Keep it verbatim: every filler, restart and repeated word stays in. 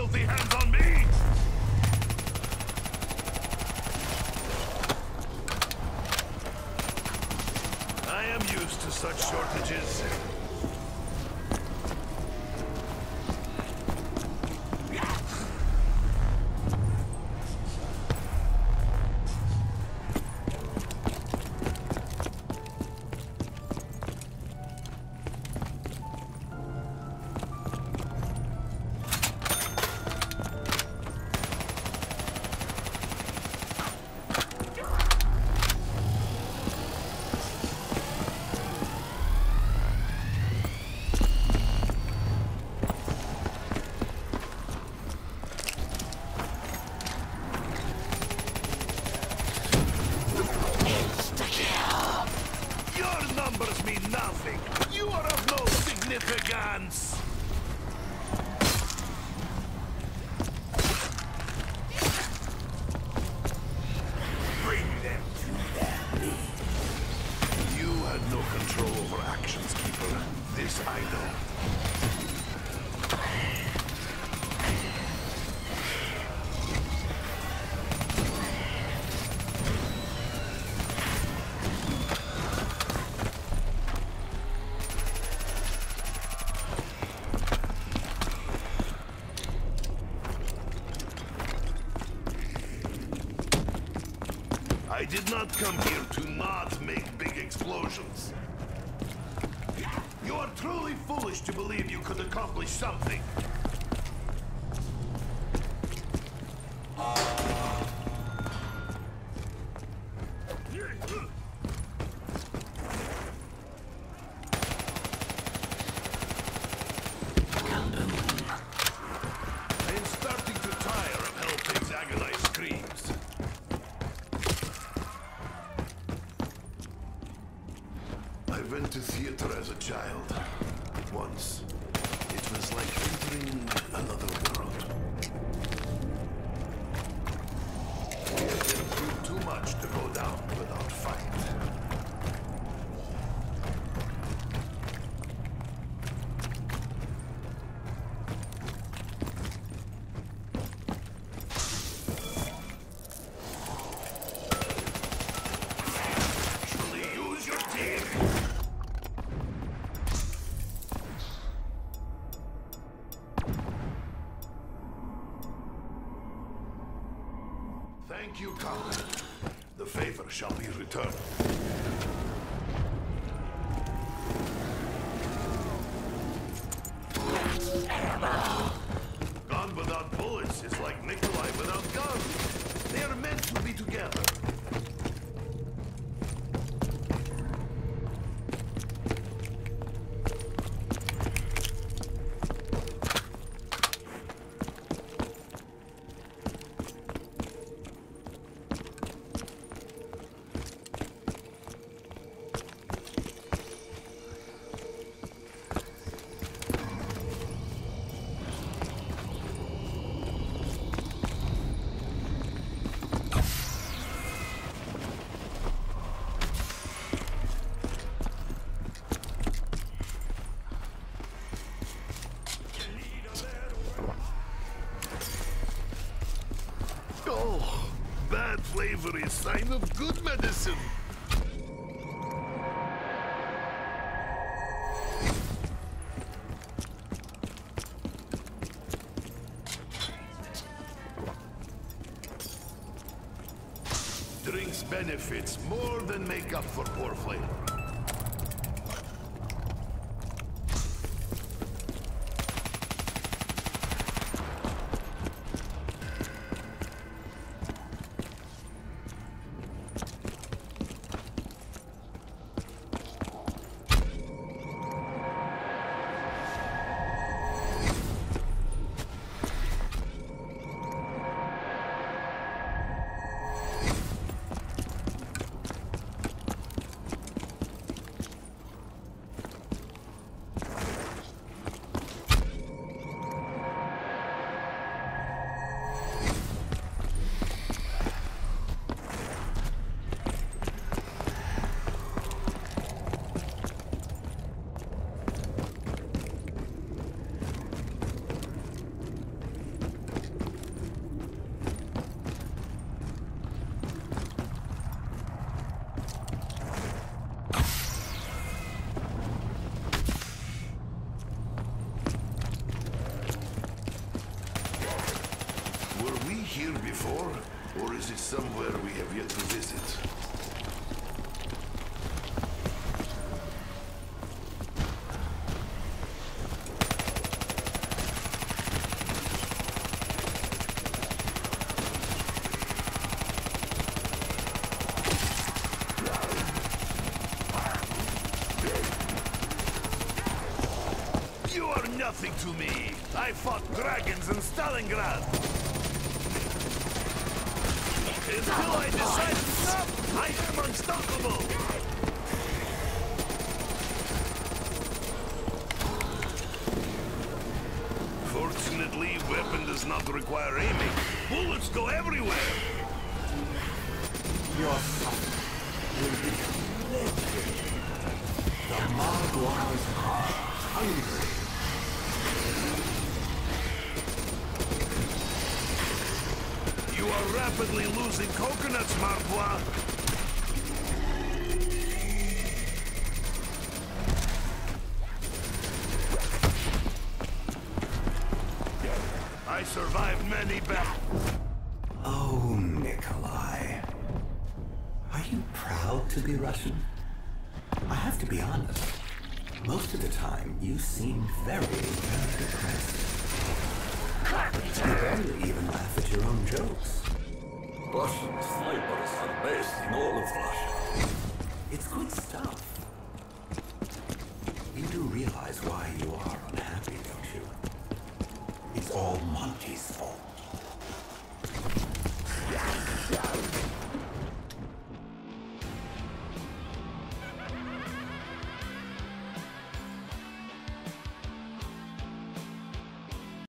filthy hands on me! I am used to such shortages. Numbers mean nothing. You are of no significance. Bring them to their knees. You had no control over actions, Keeper. This I know. I did not come here to not make big explosions. You are truly foolish to believe you could accomplish something. I am starting to tire of Hellpig's agonized screams. I went to theater as a child. Once. It was like entering another world. We have been through too much to go down without fight. Thank you, Conqueror. The favor shall be returned. That's terrible. Gun without bullets is like Nikolai without guns. They are meant to be together. Oh, bad flavor is sign of good medicine. Drinks benefits more than make up for poor flavor. here before, or is it somewhere we have yet to visit? You are nothing to me. I fought dragons in Stalingrad. Until I decide to stop, I am unstoppable. Fortunately, weapon does not require aiming. Bullets go everywhere. Your suffering will be legendary. The Margwars are hungry. You are rapidly losing coconuts, Margwa. I survived many battles. Oh, Nikolai. Are you proud to be Russian? I have to be honest. Most of the time, you seem very, very depressed. You barely even laugh at your own jokes. Russian snipers are best in all of Russia. It's good stuff. You do realize why you are unhappy, don't you? It's all Monty's fault.